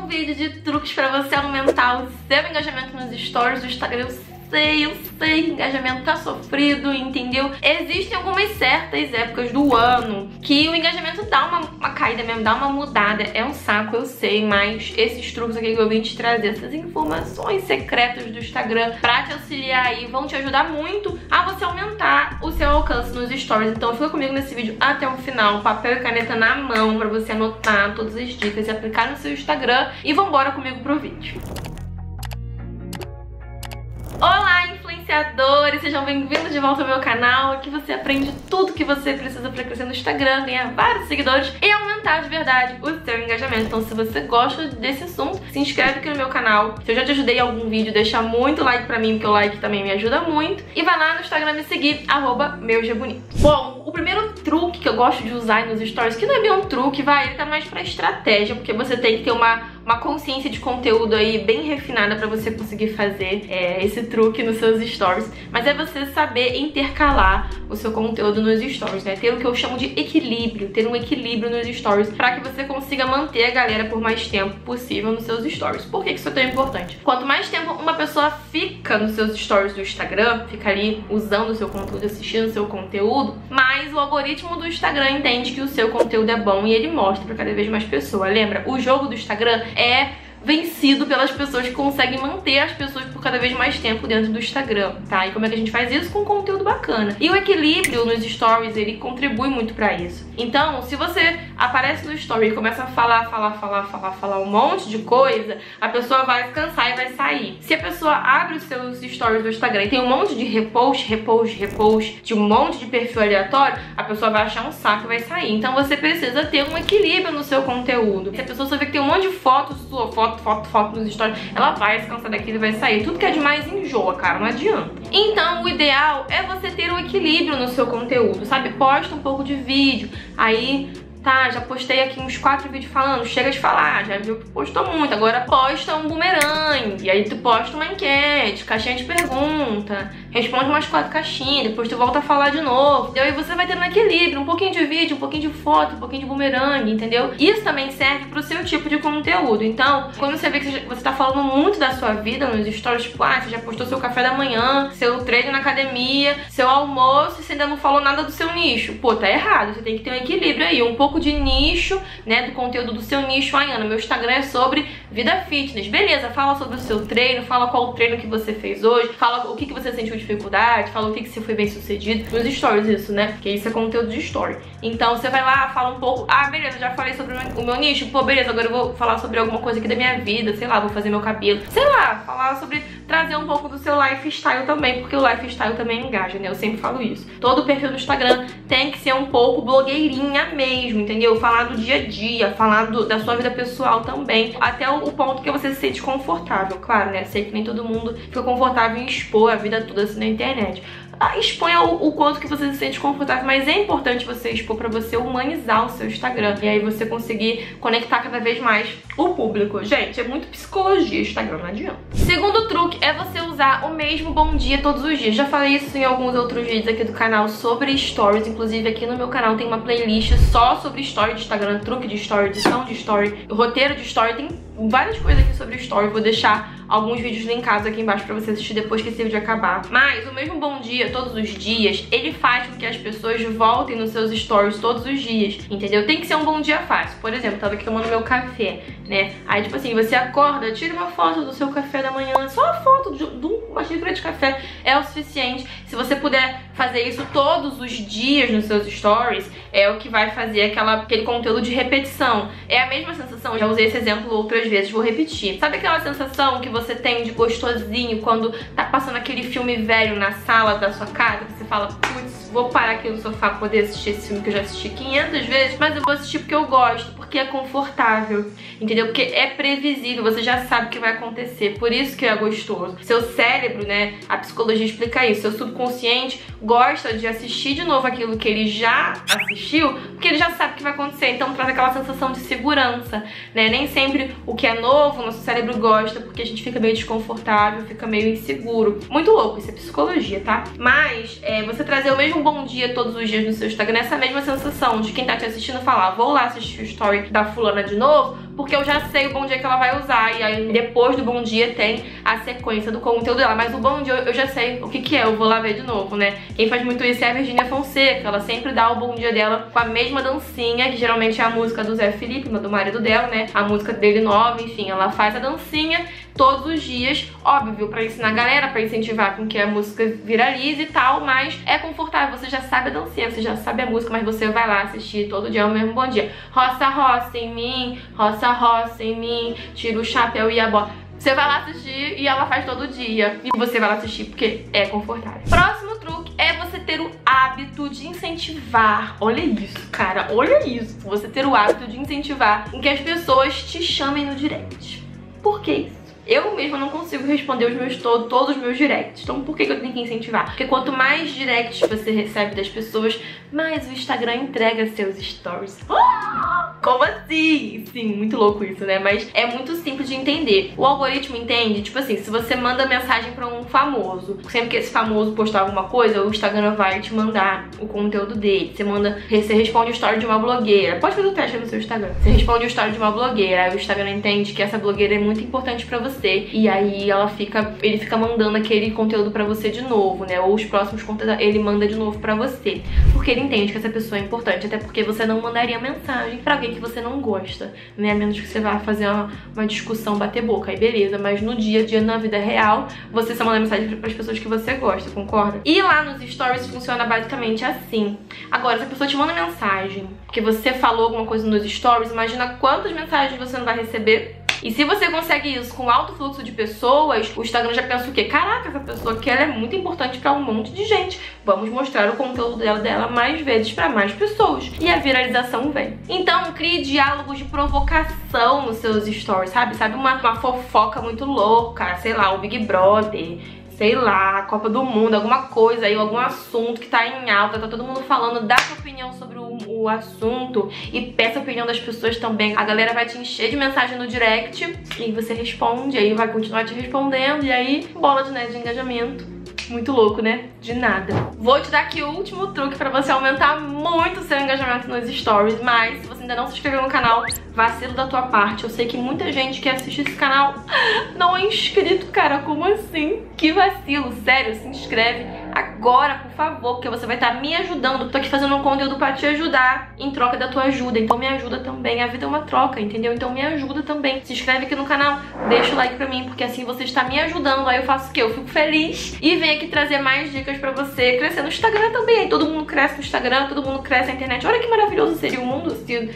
um vídeo de truques pra você aumentar o seu engajamento nos stories do Instagram. Eu sei, engajamento tá sofrido, entendeu? Existem algumas certas épocas do ano que o engajamento dá uma caída mesmo, dá uma mudada. É um saco, eu sei, mas esses truques aqui que eu vim te trazer, essas informações secretas do Instagram pra te auxiliar aí, vão te ajudar muito a você aumentar o seu alcance nos stories. Então fica comigo nesse vídeo até o final, papel e caneta na mão pra você anotar todas as dicas e aplicar no seu Instagram. E vambora comigo pro vídeo. Olá, influenciadores! Sejam bem-vindos de volta ao meu canal. Aqui você aprende tudo que você precisa para crescer no Instagram, ganhar vários seguidores e aumentar de verdade o seu engajamento. Então, se você gosta desse assunto, se inscreve aqui no meu canal. Se eu já te ajudei em algum vídeo, deixa muito like pra mim, porque o like também me ajuda muito. E vai lá no Instagram me seguir, @meugbbonito. Bom, o primeiro truque que eu gosto de usar nos stories, que não é bem um truque, ele tá mais pra estratégia, porque você tem que ter uma consciência de conteúdo aí bem refinada pra você conseguir fazer esse truque nos seus stories, mas é você saber intercalar o seu conteúdo nos stories, né? Ter o que eu chamo de equilíbrio, ter um equilíbrio nos stories pra que você consiga manter a galera por mais tempo possível nos seus stories. Por que isso é tão importante? Quanto mais tempo uma pessoa fica nos seus stories do Instagram, fica ali usando o seu conteúdo, assistindo o seu conteúdo, mais o algoritmo do Instagram entende que o seu conteúdo é bom e ele mostra pra cada vez mais pessoas. Lembra? O jogo do Instagram é vencido pelas pessoas que conseguem manter as pessoas por cada vez mais tempo dentro do Instagram, tá? E como é que a gente faz isso? Com conteúdo bacana. E o equilíbrio nos stories, ele contribui muito pra isso. Então, se você aparece no story e começa a falar um monte de coisa, a pessoa vai se cansar e vai sair. Se a pessoa abre os seus stories do Instagram e tem um monte de repost de um monte de perfil aleatório, a pessoa vai achar um saco e vai sair. Então você precisa ter um equilíbrio no seu conteúdo. Se a pessoa só vê que tem um monte de fotos sua, foto nos stories, ela vai se cansar daquilo e vai sair. Tudo que é demais enjoa, cara, não adianta. Então o ideal é você ter um equilíbrio no seu conteúdo, sabe? Posta um pouco de vídeo, aí tá, já postei aqui uns 4 vídeos falando, chega de falar, já viu que postou muito, agora posta um bumerangue, e aí tu posta uma enquete, caixinha de pergunta, responde umas 4 caixinhas, depois tu volta a falar de novo, e aí você vai tendo um equilíbrio, um pouquinho de vídeo, um pouquinho de foto, um pouquinho de bumerangue, entendeu? Isso também serve pro seu tipo de conteúdo. Então, quando você vê que você tá falando muito da sua vida nos stories, tipo, você já postou seu café da manhã, seu treino na academia, seu almoço, e você ainda não falou nada do seu nicho. Pô, tá errado, você tem que ter um equilíbrio aí, um pouco de nicho, né, do conteúdo do seu nicho. Ana, meu Instagram é sobre vida fitness. Beleza, fala sobre o seu treino, fala qual o treino que você fez hoje, fala o que você sentiu dificuldade, fala o que você foi bem sucedido. Nos stories isso, né, porque isso é conteúdo de story. Então você vai lá, fala um pouco, beleza, já falei sobre o meu nicho, pô, beleza, agora eu vou falar sobre alguma coisa aqui da minha vida, sei lá, vou fazer meu cabelo, sei lá, falar sobre, trazer um pouco do seu lifestyle também, porque o lifestyle também engaja, né, eu sempre falo isso. Todo perfil no Instagram tem que ser um pouco blogueirinha mesmo, entendeu? Falar do dia a dia, falar da sua vida pessoal também, até o ponto que você se sente confortável. Claro, né, sei que nem todo mundo fica confortável em expor a vida toda assim na internet. Exponha o quanto que você se sente confortável, mas é importante você expor pra você humanizar o seu Instagram e aí você conseguir conectar cada vez mais o público. Gente, é muito psicologia Instagram, não adianta. Segundo truque é você usar o mesmo bom dia todos os dias. Já falei isso em alguns outros vídeos aqui do canal sobre stories, inclusive aqui no meu canal tem uma playlist só sobre story de Instagram, truque de story, edição de story, roteiro de story, tem várias coisas aqui sobre story. Vou deixar alguns vídeos linkados aqui embaixo pra você assistir depois que esse vídeo acabar. Mas o mesmo bom dia todos os dias, ele faz com que as pessoas voltem nos seus stories todos os dias, entendeu? Tem que ser um bom dia fácil. Por exemplo, eu tava aqui tomando meu café, né? Aí tipo assim, você acorda, tira uma foto do seu café da manhã, só a foto de uma xícara de café é o suficiente. Se você puder fazer isso todos os dias nos seus stories, é o que vai fazer aquele conteúdo de repetição. É a mesma sensação, já usei esse exemplo outras vezes, vou repetir. Sabe aquela sensação que você tem de gostosinho quando tá passando aquele filme velho na sala da sua casa, que você fala, putz, vou parar aqui no sofá pra poder assistir esse filme que eu já assisti 500 vezes, mas eu vou assistir porque eu gosto, porque é confortável, entendeu? Porque é previsível, você já sabe o que vai acontecer, por isso que é gostoso. Seu cérebro, né, a psicologia explica isso, seu subconsciente gosta de assistir de novo aquilo que ele já assistiu, porque ele já sabe o que vai acontecer, então traz aquela sensação de segurança, né? Nem sempre o que é novo, nosso cérebro gosta, porque a gente fica meio desconfortável, fica meio inseguro. Muito louco, isso é psicologia, tá? Mas você trazer o mesmo bom dia todos os dias no seu Instagram, essa mesma sensação de quem tá te assistindo falar, vou lá assistir o story da fulana de novo, porque eu já sei o bom dia que ela vai usar. E aí depois do bom dia tem a sequência do conteúdo dela. Mas o bom dia eu já sei o que é, eu vou lá ver de novo, né? Quem faz muito isso é a Virgínia Fonseca. Ela sempre dá o bom dia dela com a mesma dancinha, que geralmente é a música do Zé Felipe, do marido dela, né? A música dele nova, enfim, ela faz a dancinha todos os dias, óbvio, pra ensinar a galera, pra incentivar com que a música viralize e tal, mas é confortável, você já sabe a dancinha, você já sabe a música, mas você vai lá assistir todo dia o mesmo bom dia. Roça, roça em mim, roça, roça em mim, tira o chapéu e a bota. Você vai lá assistir e ela faz todo dia. E você vai lá assistir porque é confortável. Próximo truque é você ter o hábito de incentivar. Olha isso, cara, olha isso. Você ter o hábito de incentivar em que as pessoas te chamem no direct. Por que isso? Eu mesma não consigo responder todos os meus directs. Então por que eu tenho que incentivar? Porque quanto mais directs você recebe das pessoas, mais o Instagram entrega seus stories. Como assim? Sim, muito louco isso, né? Mas é muito simples de entender. O algoritmo entende, tipo assim, se você manda mensagem pra um famoso, sempre que esse famoso postar alguma coisa, o Instagram vai te mandar o conteúdo dele. Você responde o story de uma blogueira. Pode fazer o teste no seu Instagram. Você responde o story de uma blogueira, aí o Instagram entende que essa blogueira é muito importante pra você. E aí ele fica mandando aquele conteúdo pra você de novo, né? Ou os próximos conteúdos ele manda de novo pra você. Porque ele entende que essa pessoa é importante. Até porque você não mandaria mensagem pra alguém que você não gosta, né? A menos que você vá fazer uma discussão, bater boca, aí beleza. Mas no dia a dia, na vida real, você só manda mensagem pras pessoas que você gosta, concorda? E lá nos stories funciona basicamente assim. Agora, se a pessoa te manda mensagem porque você falou alguma coisa nos stories, imagina quantas mensagens você não vai receber. E se você consegue isso com alto fluxo de pessoas, o Instagram já pensa o quê? Caraca, essa pessoa aqui ela é muito importante pra um monte de gente. Vamos mostrar o conteúdo dela mais vezes pra mais pessoas. E a viralização vem. Então, crie diálogos de provocação nos seus stories, sabe? Sabe uma fofoca muito louca, sei lá, o Big Brother, sei lá, a Copa do Mundo, alguma coisa aí, algum assunto que tá em alta, tá todo mundo falando, dá sua opinião sobre o assunto e peça a opinião das pessoas também. A galera vai te encher de mensagem no direct e você responde, aí vai continuar te respondendo e aí bola de engajamento. Muito louco, né? De nada. Vou te dar aqui o último truque pra você aumentar muito o seu engajamento nos stories, mas se você ainda não se inscreveu no canal, vacilo da tua parte. Eu sei que muita gente que assiste esse canal não é inscrito, cara. Como assim? Que vacilo, sério, se inscreve agora, por favor, porque você vai estar me ajudando. Tô aqui fazendo um conteúdo pra te ajudar em troca da tua ajuda, então me ajuda também. A vida é uma troca, entendeu? Então me ajuda também. Se inscreve aqui no canal, deixa o like pra mim, porque assim você está me ajudando. Aí eu faço o quê? Eu fico feliz e venho aqui trazer mais dicas pra você crescer no Instagram também. Aí todo mundo cresce no Instagram, todo mundo cresce na internet. Olha que maravilhoso seria o mundo se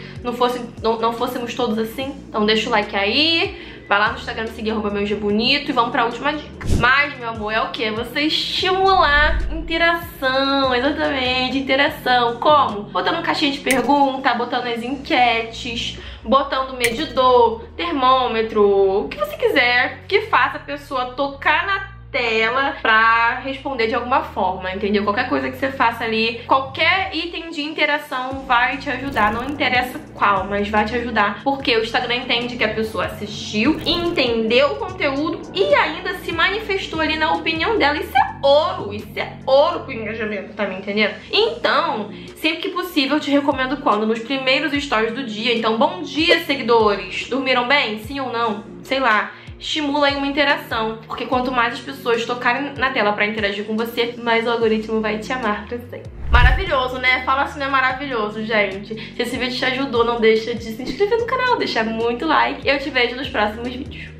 não fôssemos todos assim. Então deixa o like aí. Vai lá no Instagram me seguir, @meugBonito, e vamos pra última dica. Mas, meu amor, é o quê? Você estimular interação, exatamente, interação. Como? Botando caixinha de pergunta, botando as enquetes, botando medidor, termômetro, o que você quiser que faça a pessoa tocar na tela pra responder de alguma forma, entendeu? Qualquer coisa que você faça ali, qualquer item de interação vai te ajudar, não interessa qual, mas vai te ajudar, porque o Instagram entende que a pessoa assistiu, entendeu o conteúdo e ainda se manifestou ali na opinião dela. Isso é ouro pro engajamento, tá me entendendo? Então, sempre que possível, eu te recomendo quando? Nos primeiros stories do dia. Então, bom dia, seguidores! Dormiram bem? Sim ou não? Sei lá. Estimula aí uma interação, porque quanto mais as pessoas tocarem na tela pra interagir com você, mais o algoritmo vai te amar pra sempre. Maravilhoso, né? Fala assim, não é maravilhoso, gente? Se esse vídeo te ajudou, não deixa de se inscrever no canal, deixar muito like e eu te vejo nos próximos vídeos.